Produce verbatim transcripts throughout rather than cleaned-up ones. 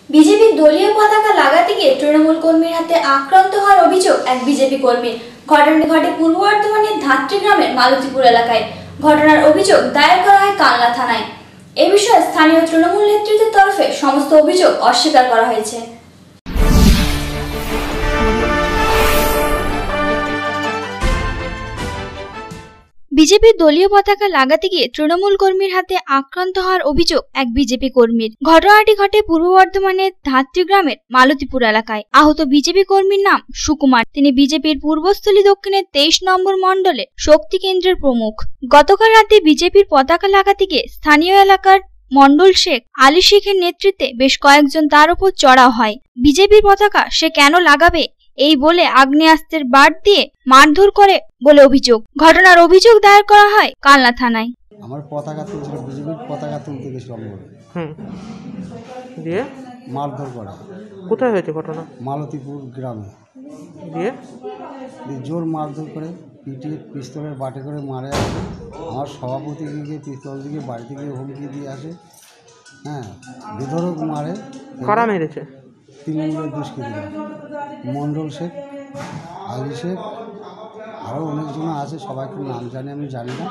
বিজেপির দলীয় পতাকা লাগাতে গিয়ে তৃণমূল কর্মীর হাতে আক্রান্ত হওয়ার অভিযোগ এক বিজেপি কর্মীর। ঘটনাটি ঘটে পূর্ব বর্ধমানের ধাত্রী গ্রামের মালতীপুর এলাকায়। ঘটনার অভিযোগ দায়ের করা হয় কানলা থানায়। এ বিষয়ে স্থানীয় তৃণমূল নেতৃত্বের তরফে সমস্ত অভিযোগ অস্বীকার করা হয়েছে। বিজেপির দলীয় পতাকা লাগাতে গিয়ে তৃণমূল কর্মীর হাতে আক্রান্ত হওয়ার অভিযোগ এক বিজেপি কর্মীর। ঘটনাটি ঘটে পূর্ব বর্ধমানের ধাত্রী গ্রামের মালতীপুর এলাকায়। আহত বিজেপি কর্মীর নাম সুকুমার। তিনি বিজেপির পূর্বস্থলী দক্ষিণের তেইশ নম্বর মণ্ডলে শক্তি কেন্দ্রের প্রমুখ। গতকাল রাতে বিজেপির পতাকা লাগাতে গিয়ে স্থানীয় এলাকার মণ্ডল শেখ আলী শেখের নেতৃত্বে বেশ কয়েকজন তার উপর চড়াও হয়। বিজেপির পতাকা সে কেন লাগাবে এই বলে আগ্নেয়াস্ত্রের বাট দিয়ে মারধর করে বলে অভিযোগ। ঘটনার অভিযোগ দায়ের করা হয় কানলা থানায়। আমার পতাকা তুলছিল, বিজেপির পতাকা তুলতে গেছিলাম বলে হুম দিয়ে মারধর করা। কোথায় হয়েছে ঘটনা? মালতীপুর গ্রামে। দিয়ে জোর মারধর করে পিটিয়ে পিস্তলের বাটে করে মারে আসে। আমার সভাপতি গিয়ে পিস্তল দিকে বাড়িতে গিয়ে হুমকি দিয়ে আসে। হ্যাঁ, বেধড়ক মারে। কারা মেরেছে? তৃণমূলের দুষ্কৃতীরা, মণ্ডল শেখ, আলী শেখ, আরও অনেকজন আছে। সবাইকে নাম জানি আমি জানি না,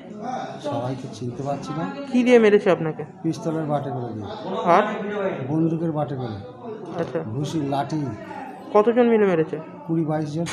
সবাইকে চিনতে পারছি না। কি দিয়ে মেরেছে আপনাকে? পিস্তলের বাটে করে দিয়ে। আর বন্দুকের বাটে করে। আচ্ছা, ঘুষি, লাঠি। কতজন মিলে মেরেছে? কুড়ি বাইশ জন।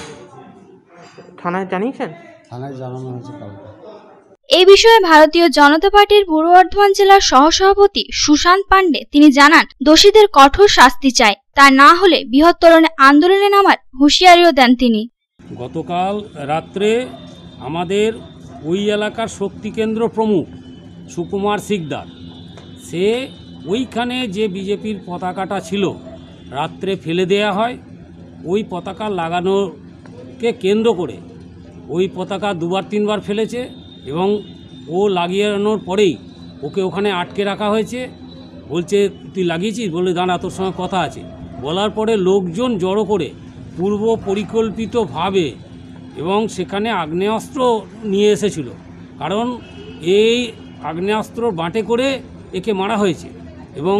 থানায় জানিয়েছেন? থানায় জানানো হয়েছে কালকে। এই বিষয়ে ভারতীয় জনতা পার্টির পূর্ব বর্ধমান জেলার সহসভাপতি সুশান্ত পান্ডে তিনি জানান, দোষীদের কঠোর শাস্তি চায়, তা না হলে বৃহত্তর আন্দোলনে নামার হুঁশিয়ারিও দেন তিনি। গতকাল রাত্রে আমাদের ওই এলাকার শক্তি কেন্দ্র প্রমুখ সুকুমার শিকদার, সে ওইখানে যে বিজেপির পতাকাটা ছিল রাত্রে ফেলে দেয়া হয়। ওই পতাকা লাগানোকে কেন্দ্র করে ওই পতাকা দুবার তিনবার ফেলেছে এবং ও লাগিয়ানোর পরেই ওকে ওখানে আটকে রাখা হয়েছে। বলছে তুই লাগিয়েছিস, বলে দাঁড়া তোর সঙ্গে কথা আছে। বলার পরে লোকজন জড়ো করে পূর্ব পরিকল্পিতভাবে এবং সেখানে আগ্নেয়াস্ত্র নিয়ে এসেছিল, কারণ এই আগ্নেয়াস্ত্র বাঁটে করে একে মারা হয়েছে। এবং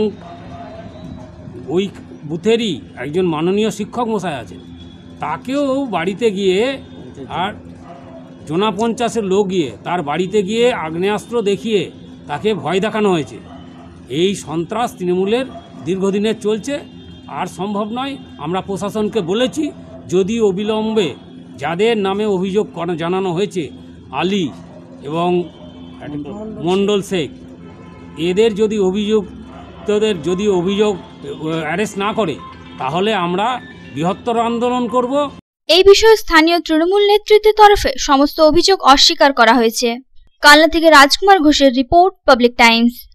ওই বুথেরই একজন মাননীয় শিক্ষক মশাই আছে, তাকেও বাড়িতে গিয়ে আর জোনা পঞ্চাশের লোক গিয়ে তার বাড়িতে গিয়ে আগ্নেয়াস্ত্র দেখিয়ে তাকে ভয় দেখানো হয়েছে। এই সন্ত্রাস তৃণমূলের দীর্ঘদিনের চলছে, আর সম্ভব নয়। আমরা প্রশাসনকে বলেছি, যদি অবিলম্বে যাদের নামে অভিযোগ জানানো হয়েছে আলী এবং মণ্ডল শেখ, এদের যদি অভিযুক্তদের যদি অভিযোগ অ্যারেস্ট না করে তাহলে আমরা বৃহত্তর আন্দোলন করব। এই বিষয়ে স্থানীয় তৃণমূল নেতৃত্বের তরফে সমস্ত অভিযোগ অস্বীকার করা হয়েছে। কালনা থেকে রাজকুমার ঘোষের রিপোর্ট, পাবলিক টাইমস।